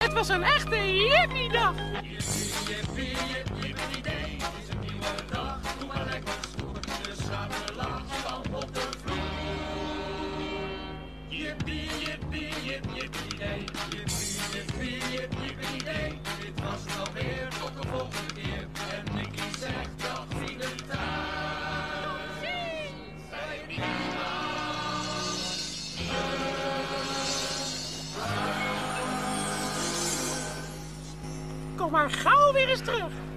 Het was een echte hippie-dag. Jippie, idee, het is een nieuwe dag. Doe maar lekker stoer, dus gaan we lachen, stamp op de vloer. Jippie, idee. Jippie, idee. Dit was het alweer, tot de volgende keer. En Mickey zegt dag, vrienden thuis. Bij Kom maar gauw weer eens terug.